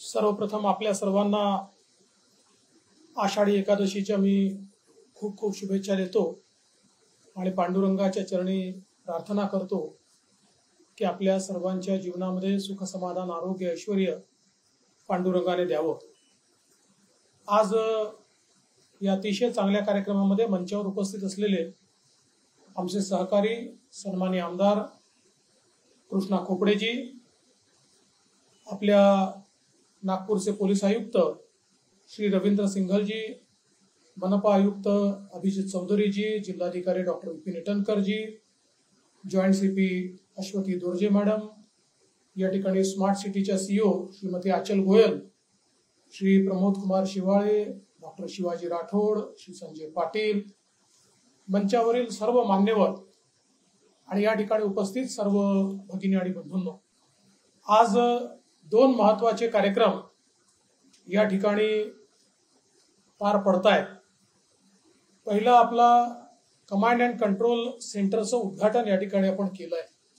सर्वप्रथम आपल्या सर्वांना आषाढी एकादशीच्या मी खूप खूप शुभेच्छा देतो आणि पांडुरंगाच्या चरणी प्रार्थना करतो की आपल्या सर्वांच्या जीवनामध्ये सुख समाधान आरोग्य ऐश्वर्य पांडुरंगाने द्यावं। आज या अतिशय चांगल्या कार्यक्रमामध्ये मंचावर उपस्थित असलेले आमचे सहकारी सन्माननीय आमदार कृष्णा खोपडेजी, आपल्या नागपूरचे पोलीस आयुक्त श्री रवींद्र सिंघलजी, मनपा आयुक्त अभिजित चौधरीजी, जिल्हाधिकारी डॉक्टर विपिन इटनकरजी, joint CP Ashwati Dorje madam, या ठिकाणी स्मार्ट सिटीच्या सीईओ श्रीमती आचल गोयल, श्री प्रमोद कुमार शिवाळे, डॉक्टर शिवाजी राठोड, श्री संजय पाटील, मंचावरील सर्व मान्यवर आणि या ठिकाणी उपस्थित सर्व भगिनी आणि बंधूंनो, आज दोन महत्त्वाचे कार्यक्रम या ठिकाणी पार पडतायत। पहिला आपला कमांड अँड कंट्रोल सेंटरचं उद्घाटन या ठिकाणी आपण केलंय।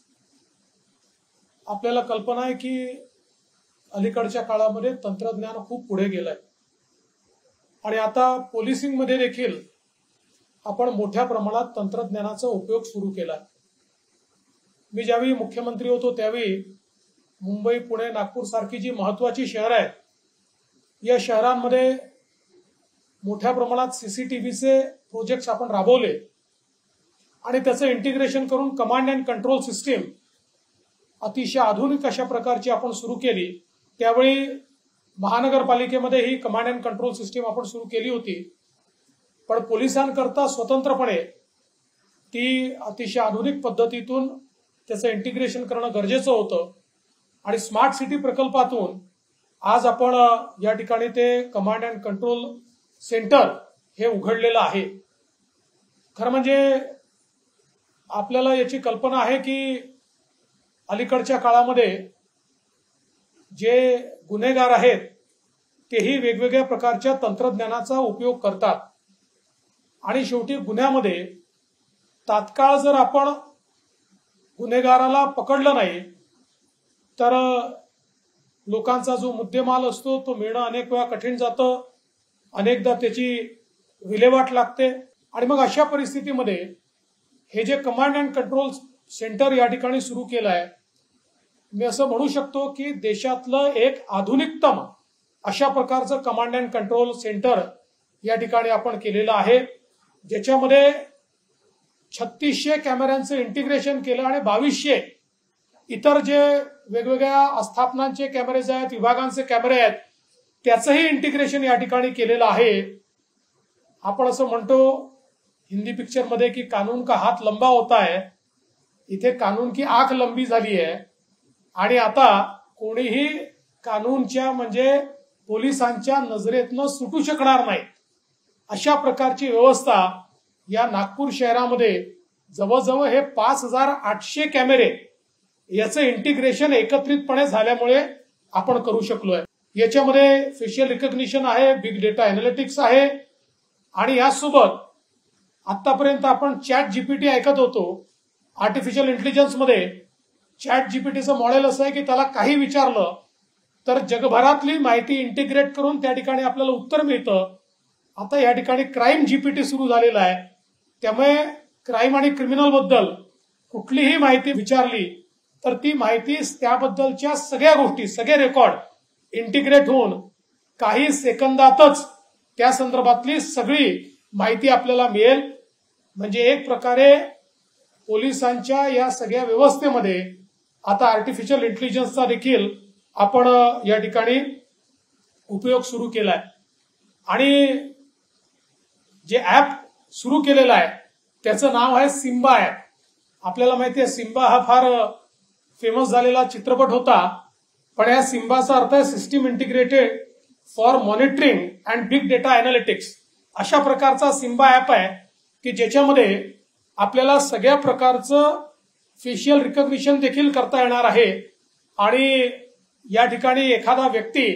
आपल्याला कल्पना आहे की अलीकडच्या काळामध्ये तंत्रज्ञान खूप पुढे गेलंय आणि आता पोलिसिंग मध्ये देखील आपण मोठ्या प्रमाणात तंत्रज्ञानाचा उपयोग सुरू केलाय। मी ज्यावेळी मुख्यमंत्री होतो त्यावेळी मुंबई, पुणे, नागपूर सारखी जी महत्त्वाची शहरं आहेत, या शहरांमध्ये मोठ्या प्रमाणात सीसीटीव्हीचे प्रोजेक्ट्स आपण राबवले आणि त्याचं इंटिग्रेशन करून कमांड अँड कंट्रोल सिस्टीम अतिशय आधुनिक अशा प्रकारची आपण सुरू केली। त्यावेळी महानगरपालिकेमध्ये ही कमांड अँड कंट्रोल सिस्टीम आपण सुरू केली होती, पण पोलिसांकरता स्वतंत्रपणे ती अतिशय आधुनिक पद्धतीतून त्याचं इंटिग्रेशन करणं गरजेचं होतं आणि स्मार्ट सिटी प्रकल्पातून आज आपण या ठिकाणी ते कमांड अँड कंट्रोल सेंटर हे उघडलेलं आहे। खरं म्हणजे आपल्याला याची कल्पना आहे की अलीकडच्या काळामध्ये जे गुन्हेगार आहेत तेही वेगवेगळ्या प्रकारच्या तंत्रज्ञानाचा उपयोग करतात आणि शेवटी गुन्ह्यामध्ये तात्काळ जर आपण गुन्हेगाराला पकडलं नाही तर लोकांचा जो मुद्देमाल असतो तो मिळणं अनेक वेळा कठीण जातं, अनेकदा त्याची विल्हेवाट लागते आणि मग अशा परिस्थितीमध्ये हे जे कमांड अँड कंट्रोल सेंटर या ठिकाणी सुरू केलं आहे, मी असं म्हणू शकतो की देशातलं एक आधुनिकतम अशा प्रकारचं कमांड अँड कंट्रोल सेंटर या ठिकाणी आपण केलेलं आहे, ज्याच्यामध्ये 3600 कॅमेऱ्यांचं इंटिग्रेशन केलं आणि 2200 इतर जे वेगवेगळ्या आस्थापनांचे कॅमेरेज आहेत, विभागांचे कॅमेरे आहेत, त्याचंही इंटिग्रेशन या ठिकाणी केलेलं आहे। आपण असं म्हणतो हिंदी पिक्चर मध्ये की कानून का हात लंबा होता है, इथे कानून की आंख लंबी झाली आहे आणि आता कोणीही कानूनच्या म्हणजे पोलिसांच्या नजरेतनं सुटू शकणार नाही अशा प्रकारची व्यवस्था या नागपूर शहरामध्ये जवळजवळ हे 5800 कॅमेरे याचं इंटिग्रेशन एकत्रितपणे झाल्यामुळे आपण करू शकलोय। याच्यामध्ये फेशियल रिकग्निशन आहे, बिग डेटा अॅनालिटिक्स आहे आणि यासोबत आतापर्यंत आपण चॅट जीपीटी ऐकत होतो। आर्टिफिशियल इंटेलिजन्स मध्ये चॅट जीपीटीचं मॉडेल असं आहे की त्याला काही विचारलं तर जगभरातली माहिती इंटिग्रेट करून त्या ठिकाणी आपल्याला उत्तर मिळतं। आता या ठिकाणी क्राईम जीपीटी सुरू झालेला आहे, त्यामुळे क्राईम आणि क्रिमिनल बद्दल कुठलीही माहिती विचारली तर ती माहिती त्याबद्दलच्या सगळ्या गोष्टी, सगळे रेकॉर्ड इंटिग्रेट होऊन काही सेकंदातच त्या संदर्भातली सगळी माहिती आपल्याला मिळेल। म्हणजे एक प्रकारे पोलिसांच्या या सगळ्या व्यवस्थेमध्ये आता आर्टिफिशियल इंटेलिजन्सचा देखील आपण या ठिकाणी उपयोग सुरू केलाय आणि जे ऍप सुरू केलेलं आहे त्याचं नाव आहे सिम्बा ऍप। आपल्याला माहिती आहे सिम्बा हा फार फेमस झालेला चित्रपट होता, पण या सिम्बाचा अर्थ आहे system integrated for monitoring and big data analytics. अशा प्रकारचा सिम्बा ऍप आहे की ज्याच्यामध्ये आपल्याला सगळ्या प्रकारचं फेशियल रिकग्निशन देखील करता येणार आहे आणि या ठिकाणी एखादा व्यक्ती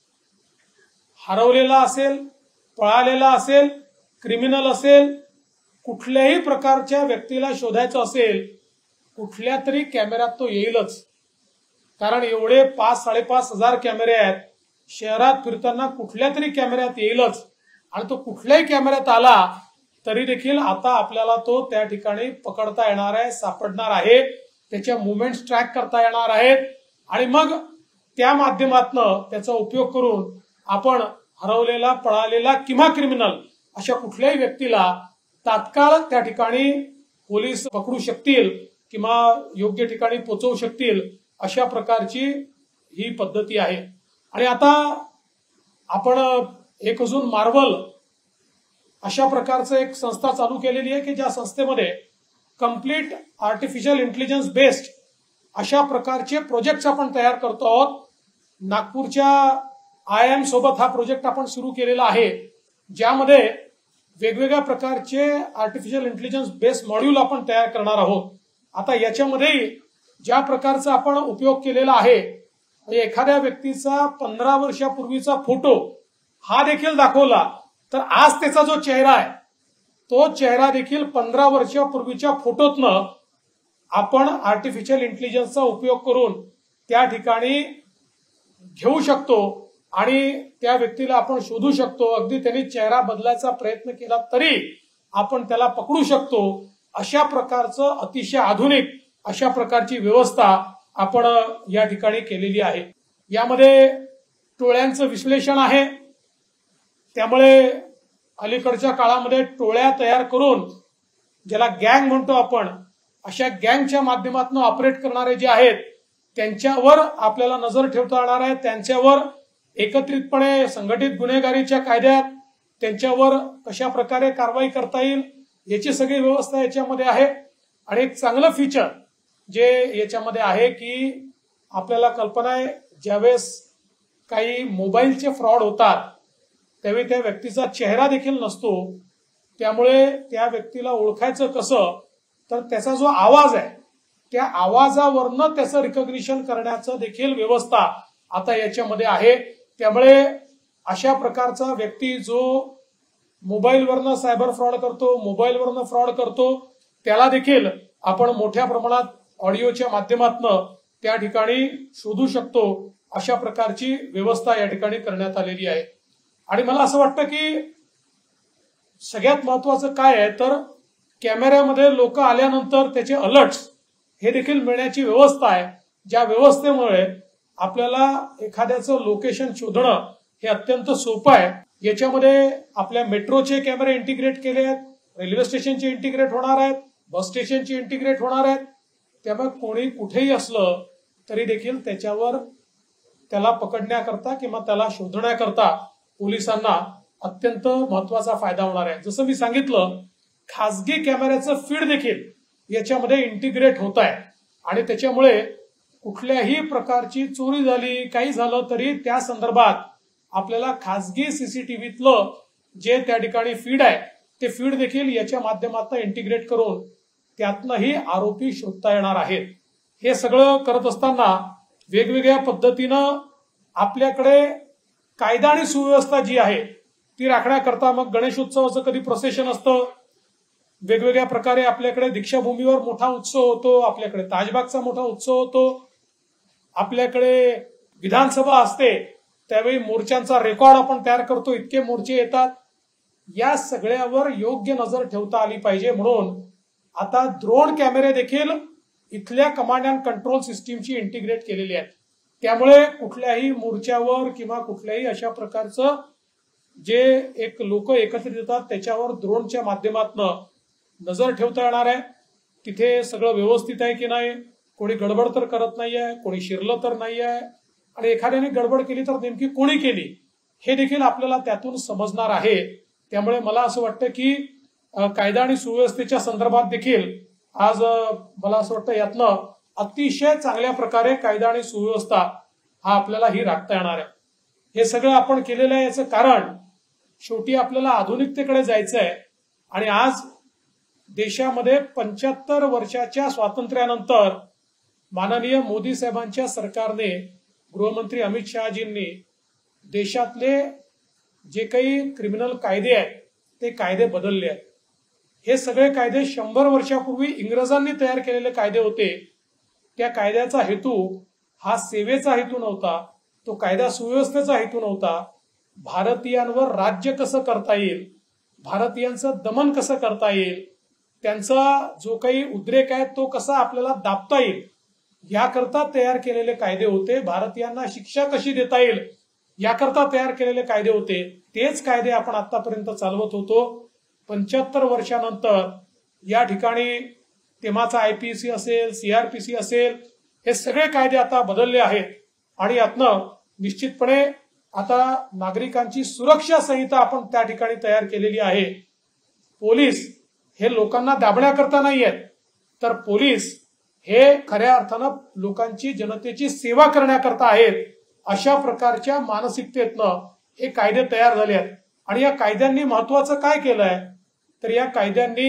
हरवलेला असेल, पळालेला असेल, क्रिमिनल असेल, कुठल्याही प्रकारच्या व्यक्तीला शोधायचं असेल कुठल्या तरी कॅमेऱ्यात तो येईलच, कारण एवढे 5-5.5 हजार कॅमेरे आहेत शहरात फिरताना कुठल्या तरी कॅमेऱ्यात येईलच, आणि तो कुठल्याही कॅमेऱ्यात आला तरी देखील आता आपल्याला तो त्या ठिकाणी पकडता येणार आहे, सापडणार आहे, त्याच्या मुवमेंट्स ट्रॅक करता येणार आहेत, आणि मग त्या माध्यमातून त्याचा उपयोग करून आपण हरवलेला, पळालेला किंवा क्रिमिनल अशा कुठल्याही व्यक्तीला तात्काळ त्या ठिकाणी पोलीस पकडू शकतील किंवा योग्य ठिकाणी पोहोचवू शकतील, अशा प्रकारची ही पद्धती आहे. आणि आता आपण एक अजून मार्वल अशा प्रकारचं एक संस्था चालू केलेली आहे की ज्या संस्थेमध्ये कंप्लीट आर्टिफिशियल इंटेलिजन्स बेस्ड अशा प्रकारचे प्रोजेक्ट्स आपण तयार करतो आहोत. नागपूरच्या IIM सोबत हा प्रोजेक्ट आपण सुरू केलेला आहे, ज्यामध्ये वेगवेगळ्या प्रकारचे आर्टिफिशियल इंटेलिजन्स बेस्ड मॉड्यूल आपण तयार करणार आहोत. आता याच्यामध्ये ज्या प्रकारचा आपण उपयोग केलेला आहे, एखाद्या व्यक्तीचा 15 वर्षापूर्वीचा फोटो हा देखील दाखवला तर आज त्याचा जो चेहरा आहे तो चेहरा देखील 15 वर्षापूर्वीच्या फोटोतनं आपण आर्टिफिशियल इंटेलिजन्सचा उपयोग करून त्या ठिकाणी घेऊ शकतो आणि त्या व्यक्तीला आपण शोधू शकतो. अगदी त्यांनी चेहरा बदलायचा प्रयत्न केला तरी आपण त्याला पकडू शकतो. अशा प्रकारचं अतिशय आधुनिक अशा प्रकारची व्यवस्था आपण या ठिकाणी केलेली आहे. यामध्ये टोळ्यांचं विश्लेषण आहे, त्यामुळे अलीकडच्या काळामध्ये टोळ्या तयार करून, ज्याला गँग म्हणतो आपण, अशा गँगच्या माध्यमातून ऑपरेट करणारे जे आहेत त्यांच्यावर आपल्याला नजर ठेवता येणार आहे. त्यांच्यावर एकत्रितपणे संघटित गुन्हेगारीच्या कायद्यात त्यांच्यावर कशा प्रकारे कारवाई करता येईल याची सगळी व्यवस्था याच्यामध्ये आहे. आणि एक चांगलं फीचर जे याच्यामध्ये आहे की आपल्याला कल्पना आहे, ज्यावेळेस काही मोबाईलचे फ्रॉड होतात त्यावेळी त्या व्यक्तीचा चेहरा देखील नसतो, त्यामुळे त्या व्यक्तीला ओळखायचं कसं, तर त्याचा जो आवाज आहे त्या आवाजावरनं त्याचं रिकॉग्निशन करण्याचं देखील व्यवस्था आता याच्यामध्ये आहे. त्यामुळे अशा प्रकारचा व्यक्ती जो मोबाईलवरनं सायबर फ्रॉड करतो, मोबाईलवरनं फ्रॉड करतो, त्याला देखील आपण मोठ्या प्रमाणात ऑडिओच्या माध्यमातून त्या ठिकाणी शोधू शकतो. अशा प्रकारची व्यवस्था या ठिकाणी करण्यात आलेली आहे. आणि मला असं वाटतं की सगळ्यात महत्वाचं काय आहे तर कॅमेऱ्यामध्ये लोक आल्यानंतर त्याचे अलर्ट्स हे देखील मिळण्याची व्यवस्था आहे, ज्या व्यवस्थेमुळे आपल्याला एखाद्याचं लोकेशन शोधणं हे अत्यंत सोपं आहे. याच्यामध्ये आपल्या मेट्रोचे कॅमेरे इंटिग्रेट केले आहेत, रेल्वे स्टेशनचे इंटिग्रेट होणार आहेत, बस स्टेशनचे इंटिग्रेट होणार आहेत. त्यामुळे कोणी कुठेही असलं तरी देखील त्याच्यावर त्याला पकडण्याकरता किंवा त्याला शोधण्याकरता पोलिसांना अत्यंत महत्वाचा फायदा होणार आहे. जसं मी सांगितलं, खासगी कॅमेऱ्याचं फीड देखील याच्यामध्ये इंटिग्रेट होत आहे आणि त्याच्यामुळे कुठल्याही प्रकारची चोरी झाली, काही झालं तरी त्या संदर्भात आपल्याला खासगी सीसीटीव्हीतलं जे त्या ठिकाणी फीड आहे ते फीड देखील याच्या माध्यमातून इंटिग्रेट करून त्यातनंही आरोपी शोधता येणार आहेत. हे सगळं करत असताना वेगवेगळ्या पद्धतीनं आपल्याकडे कायदा आणि सुव्यवस्था जी आहे ती राखण्याकरता मग गणेशोत्सवाचं कधी प्रोसेशन असतं, वेगवेगळ्या प्रकारे आपल्याकडे दीक्षाभूमीवर मोठा उत्सव होतो, आपल्याकडे ताजबागचा मोठा उत्सव होतो, आपल्याकडे विधानसभा असते त्यावेळी मोर्चांचा रेकॉर्ड आपण तयार करतो, इतके मोर्चे येतात. या सगळ्यावर योग्य नजर ठेवता आली पाहिजे म्हणून आता ड्रोन कॅमेरे देखील इथल्या कमांड अँड कंट्रोल सिस्टीमची इंटिग्रेट केलेली आहेत. त्यामुळे कुठल्याही मोर्चावर किंवा कुठल्याही अशा प्रकारचं जे एक लोक एकत्रित येतात त्याच्यावर ड्रोनच्या माध्यमातून नजर ठेवता येणार आहे. तिथे सगळं व्यवस्थित आहे की नाही, कोणी गडबड तर करत नाहीये, कोणी शिरलं तर नाही आहे, आणि एखाद्याने गडबड केली तर नेमकी कोणी केली हे देखील आपल्याला त्यातून समजणार आहे. त्यामुळे मला असं वाटतं की कायदा आणि सुव्यवस्थेच्या संदर्भात देखील आज मला असं वाटतं यातनं अतिशय चांगल्या प्रकारे कायदा आणि सुव्यवस्था हा आपल्याला ही राखता येणार आहे. हे सगळं आपण केलेलं आहे याचं कारण शेवटी आपल्याला आधुनिकतेकडे जायचं आहे. आणि आज देशामध्ये 75 वर्षाच्या स्वातंत्र्यानंतर माननीय मोदी साहेबांच्या सरकारने, गृहमंत्री अमित शहाजींनी देशातले जे काही क्रिमिनल कायदे आहेत ते कायदे बदलले आहेत. हे सगळे कायदे 100 वर्षापूर्वी इंग्रजांनी तयार केलेले कायदे होते. त्या कायद्याचा हेतू हा सेवेचा हेतू नव्हता, तो कायदा सुव्यवस्थेचा हेतू नव्हता. भारतीयांवर राज्य कसं करता येईल, भारतीयांचं दमन कसं करता येईल, त्यांचा जो काही उद्रेक आहे तो कसा आपल्याला दाबता येईल याकरता तयार केलेले कायदे होते. भारतीयांना शिक्षा कशी देता येईल याकरता तयार केलेले कायदे होते. तेच कायदे आपण आतापर्यंत चालवत होतो. 75 वर्षानंतर या ठिकाणी तेव्हाचा आयपीसी असेल, सीआरपीसी असेल, हे सगळे कायदे आता बदलले आहेत आणि यातनं निश्चितपणे आता नागरिकांची सुरक्षा संहिता आपण त्या ठिकाणी तयार केलेली आहे. पोलीस हे लोकांना दाबण्याकरता नाही आहेत, तर पोलीस हे खऱ्या अर्थानं लोकांची, जनतेची सेवा करण्याकरता आहेत. अशा प्रकारच्या मानसिकतेतनं हे कायदे तयार झाले आहेत. आणि या कायद्यांनी महत्वाचं काय केलंय, तर या कायद्यांनी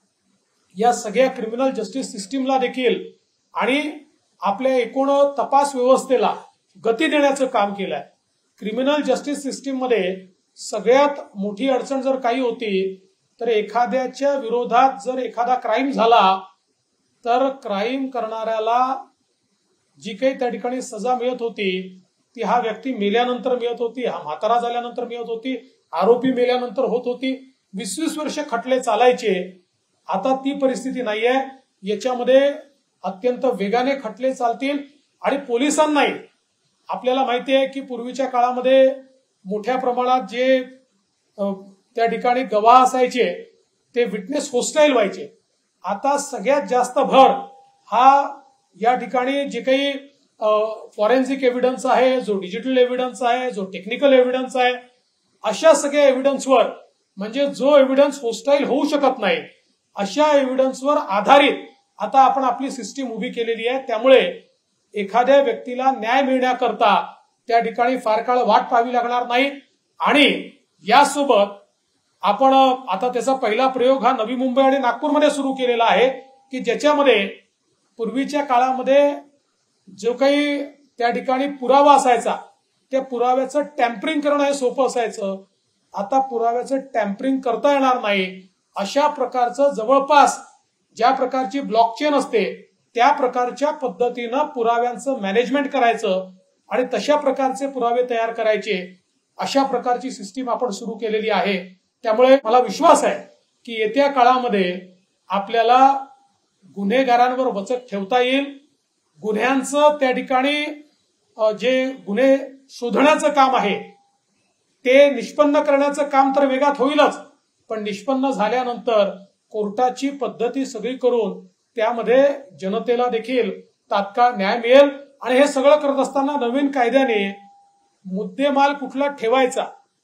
या सगळ्या क्रिमिनल जस्टिस सिस्टीमला देखील आणि आपल्या एकूण तपास व्यवस्थेला गती देण्याचं काम केलंय. क्रिमिनल जस्टिस सिस्टीम मध्ये सगळ्यात मोठी अडचण जर काही होती तर एखाद्याच्या विरोधात जर एखादा क्राईम झाला तर क्राईम करणाऱ्याला जी काही त्या ठिकाणी सजा मिळत होती ती हा व्यक्ती मेल्यानंतर मिळत होती, हा म्हातारा झाल्यानंतर मिळत होती, आरोपी मेल्यानंतर होत होती. 20-20 वर्ष खटले चालायचे. आता ती परिस्थिती नाहीये. याच्यामध्ये अत्यंत वेगाने खटले चालतील आणि पोलिसांनाही आपल्याला माहिती आहे की पूर्वीच्या काळामध्ये मोठ्या प्रमाणात जे त्या ठिकाणी गवाह असायचे ते विटनेस होस्टाईल व्हायचे. आता सगळ्यात जास्त भर हा या ठिकाणी जे काही फॉरेन्सिक एव्हिडन्स आहे, जो डिजिटल एव्हिडन्स आहे, जो टेक्निकल एव्हिडन्स आहे, अशा सगळ्या एव्हिडन्सवर, म्हणजे जो एव्हिडन्स होस्टाईल होऊ शकत नाही अशा एव्हिडन्सवर आधारित आता आपण आपली सिस्टीम उभी केलेली आहे. त्यामुळे एखाद्या व्यक्तीला न्याय मिळण्याकरता त्या ठिकाणी फार काळ वाट पाहावी लागणार नाही. आणि यासोबत आपण आता त्याचा पहिला प्रयोग हा नवी मुंबई आणि नागपूरमध्ये सुरू केलेला आहे की ज्याच्यामध्ये पूर्वीच्या काळामध्ये जो काही त्या ठिकाणी पुरावा असायचा त्या पुराव्याचं टॅम्परिंग करणं हे सोपं असायचं. आता पुराव्याचं टॅम्परिंग करता येणार नाही. अशा प्रकारचं जवळपास ज्या प्रकारची ब्लॉकचेन असते त्या प्रकारच्या पद्धतीनं पुराव्यांचं मॅनेजमेंट करायचं आणि तशा प्रकारचे पुरावे तयार करायचे. अशा प्रकारची सिस्टीम आपण सुरू केलेली आहे. त्यामुळे मला विश्वास आहे की येत्या काळामध्ये आपल्याला गुन्हेगारांवर वचक ठेवता येईल. गुन्ह्यांचं त्या ठिकाणी जे गुन्हे शोधण्याचं काम आहे ते निष्पन्न करण्याचं काम तर वेगात होईलच, पण निष्पन्न झाल्यानंतर कोर्टाची पद्धती सगळी करून त्यामध्ये जनतेला देखील तात्काळ न्याय मिळेल. आणि हे सगळं करत असताना नवीन कायद्याने मुद्देमाल कुठला ठेवायचा,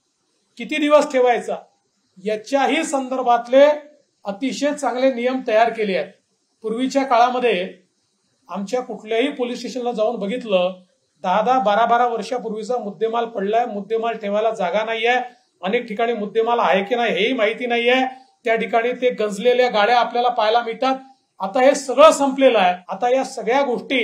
किती दिवस ठेवायचा याच्याही संदर्भातले अतिशय चांगले नियम तयार केले आहेत. पूर्वीच्या काळामध्ये आमच्या कुठल्याही पोलीस स्टेशनला जाऊन बघितलं, 10-10, 12-12 वर्षापूर्वीचा मुद्देमाल पडलाय, मुद्देमाल ठेवायला जागा नाहीये, अनेक ठिकाणी मुद्देमाल आहे की नाही हेही माहिती नाहीये, त्या ठिकाणी ते गंजलेल्या गाड्या आपल्याला पाहायला मिळतात. आता हे सगळं संपलेलं आहे. आता या सगळ्या गोष्टी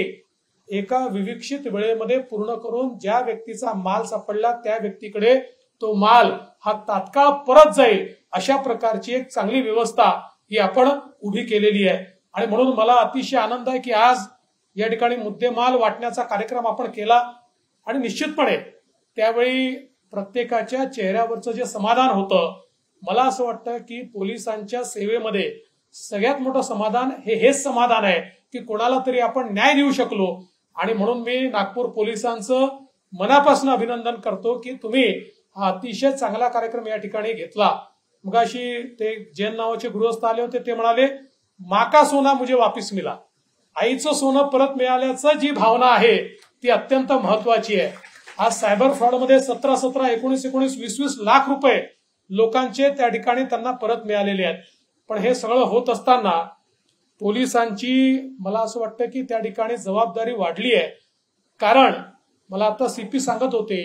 एका विविक्षित वेळेमध्ये पूर्ण करून ज्या व्यक्तीचा माल सापडला त्या व्यक्तीकडे तो माल हा तात्काळ परत जाईल अशा प्रकारची एक चांगली व्यवस्था ही आपण उभी केलेली आहे. आणि म्हणून मला अतिशय आनंद आहे की आज या ठिकाणी मुद्देमाल वाटण्याचा कार्यक्रम आपण केला आणि निश्चितपणे त्यावेळी प्रत्येकाच्या चेहऱ्यावरचं जे समाधान होतं, मला असं वाटतं की पोलिसांच्या सेवेमध्ये सगळ्यात मोठं समाधान हेच समाधान आहे की कोणाला तरी आपण न्याय देऊ शकलो. आणि म्हणून मी नागपूर पोलिसांचं मनापासून अभिनंदन करतो की तुम्ही हा अतिशय चांगला कार्यक्रम या ठिकाणी घेतला. मगाशी ते जैन नावाचे गृहस्थ आले होते, ते म्हणाले माँ का सोना मुझे वापिस मिला. आईचं सोनं परत मिळाल्याचं जी भावना आहे ती अत्यंत महत्वाची आहे. आज सायबर फ्रॉडमध्ये 17-17, 19-19, 20-20 लाख रुपये लोकांचे त्या ठिकाणी त्यांना परत मिळालेले आहेत. पण हे सगळं होत असताना पोलिसांची मला असं वाटतं की त्या ठिकाणी जबाबदारी वाढली आहे. कारण मला आता सीपी सांगत होते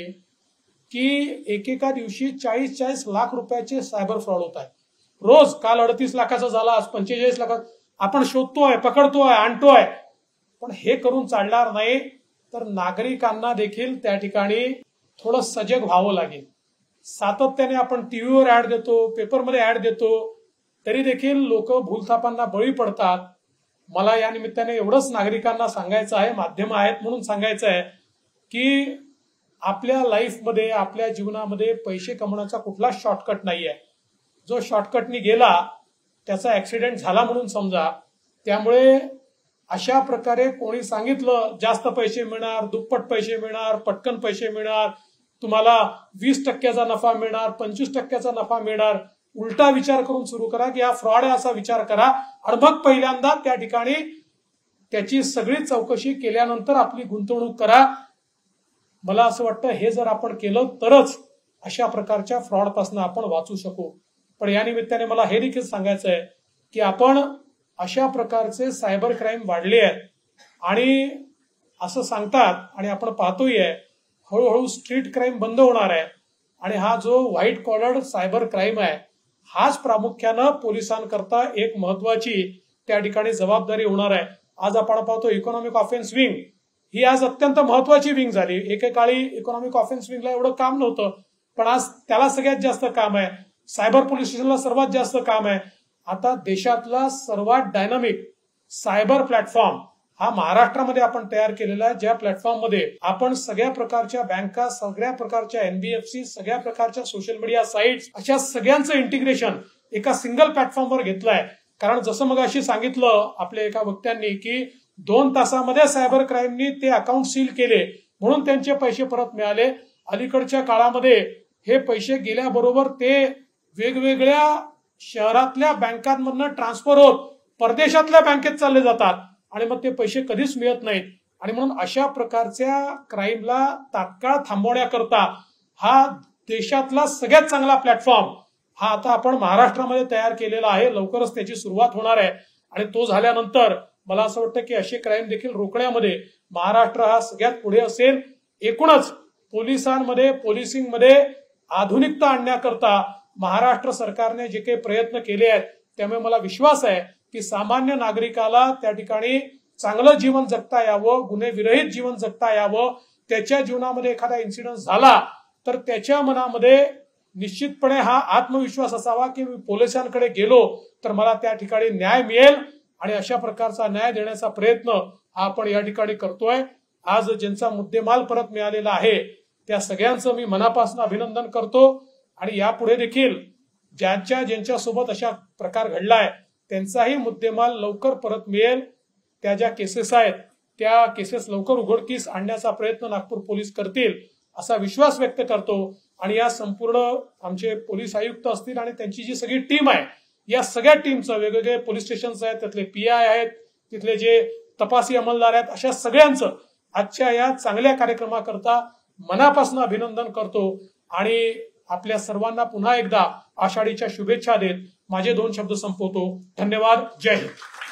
की एकेका दिवशी 40-40 लाख रुपयाचे सायबर फ्रॉड होत आहे रोज. काल 38 लाखाचा झाला, आज 45 लाख. आपण शोधतोय, पकडतोय, आणतोय, पण हे करून चालणार नाही. तर नागरिकांना देखील त्या ठिकाणी थोडं सजग व्हावं लागेल. सातत्याने आपण टीव्हीवर ऍड देतो, पेपरमध्ये ऍड देतो, तरी देखील लोक भूलथापांना बळी पडतात. मला या निमित्ताने एवढंच नागरिकांना सांगायचं आहे, माध्यम आहेत म्हणून सांगायचं आहे की आपल्या लाईफमध्ये, आपल्या जीवनामध्ये पैसे कमवण्याचा कुठलाच शॉर्टकट नाहीये. जो शॉर्टकटनी गेला त्याचा ऍक्सिडेंट झाला म्हणून समजा. त्यामुळे अशा प्रकारे कोणी सांगितलं जास्त पैसे मिळणार, दुप्पट पैसे मिळणार, पटकन पैसे मिळणार, तुम्हाला 20% नफा मिळणार, 25% नफा मिळणार, उलटा विचार करून सुरू करा की हा फ्रॉड आहे असा विचार करा. आणि मग पहिल्यांदा त्या ठिकाणी त्याची सगळी चौकशी केल्यानंतर आपली गुंतवणूक करा. मला असं वाटतं हे जर आपण केलं तरच अशा प्रकारच्या फ्रॉड पासून आपण वाचू शकू. पण या निमित्ताने मला हे देखील सांगायचं आहे की आपण अशा प्रकारचे सायबर क्राईम वाढले आहेत आणि असं सांगतात आणि आपण पाहतोय हळूहळू स्ट्रीट क्राईम बंद होणार आहे आणि हा जो व्हाईट कॉलर सायबर क्राईम आहे हाच प्रामुख्यानं पोलिसांकरता एक महत्वाची त्या ठिकाणी जबाबदारी होणार आहे. आज आपण पाहतो इकॉनॉमिक ऑफेन्स विंग ही आज अत्यंत महत्वाची विंग झाली. एकेकाळी इकॉनॉमिक ऑफेन्स विंगला एवढं काम नव्हतं, पण आज त्याला सगळ्यात जास्त काम आहे. सायबर पोलीस स्टेशनला सर्वात जास्त काम आहे. आता देशातला सर्वात डायनामिक सायबर प्लॅटफॉर्म हा महाराष्ट्रामध्ये आपण तयार केलेला आहे, ज्या प्लॅटफॉर्ममध्ये आपण सगळ्या प्रकारच्या बँका, सगळ्या प्रकारच्या NBFC, सगळ्या प्रकारच्या सोशल मीडिया साईट्स अशा सगळ्यांचं इंटिग्रेशन एका सिंगल प्लॅटफॉर्मवर घेतलंय. कारण जसं मग अशी सांगितलं आपल्या एका वक्त्यांनी की 2 तासामध्ये सायबर क्राईमनी ते अकाउंट सील केले म्हणून त्यांचे पैसे परत मिळाले. अलीकडच्या काळामध्ये हे पैसे गेल्याबरोबर ते वेगवेगळ्या शहरातल्या बँकांमधनं ट्रान्सफर होत परदेशातल्या बँकेत चालले जातात आणि मग ते पैसे कधीच मिळत नाहीत. आणि म्हणून अशा प्रकारच्या क्राईमला तात्काळ थांबवण्याकरता हा देशातला सगळ्यात चांगला प्लॅटफॉर्म हा आता आपण महाराष्ट्रामध्ये तयार केलेला आहे. लवकरच त्याची सुरुवात होणार आहे आणि तो झाल्यानंतर मला असं वाटतं की असे क्राईम देखील रोखण्यामध्ये महाराष्ट्र हा सगळ्यात पुढे असेल. एकूणच पोलिसांमध्ये, पोलिसिंगमध्ये आधुनिकता आणण्याकरता महाराष्ट्र सरकारने जे काही प्रयत्न केले आहेत त्यामुळे मला विश्वास आहे की सामान्य नागरिकाला त्या ठिकाणी चांगलं जीवन जगता यावं, गुन्हेविरहित जीवन जगता यावं. त्याच्या जीवनामध्ये एखादा इन्सिडेंट झाला तर त्याच्या मनामध्ये निश्चितपणे हा आत्मविश्वास असावा की मी पोलिसांकडे गेलो तर मला त्या ठिकाणी न्याय मिळेल आणि अशा प्रकारचा न्याय देण्याचा प्रयत्न हा आपण या ठिकाणी करतोय. आज ज्यांचा मुद्देमाल परत मिळालेला आहे त्या सगळ्यांचं मी मनापासून अभिनंदन करतो आणि यापुढे देखील ज्यांच्या सोबत अशा प्रकार घडलाय त्यांचाही मुद्देमाल लवकर परत मिळेल. त्या ज्या केसेस आहेत त्या केसेस लवकर उघडकीस आणण्याचा प्रयत्न नागपूर पोलीस करतील असा विश्वास व्यक्त करतो. आणि या संपूर्ण आमचे पोलीस आयुक्त असतील आणि त्यांची जी सगळी टीम आहे या सगळ्या टीमचं, वेगवेगळे पोलीस स्टेशन्स आहेत, त्यातले PI आहेत, तिथले जे तपासी अंमलदार आहेत, अशा सगळ्यांचं आजच्या या चांगल्या कार्यक्रमाकरता मनापासून अभिनंदन करतो आणि आपल्या सर्वांना पुन्हा एकदा आषाढीच्या शुभेच्छा देत माझे 2 शब्द संपवतो. धन्यवाद. जय हिंद.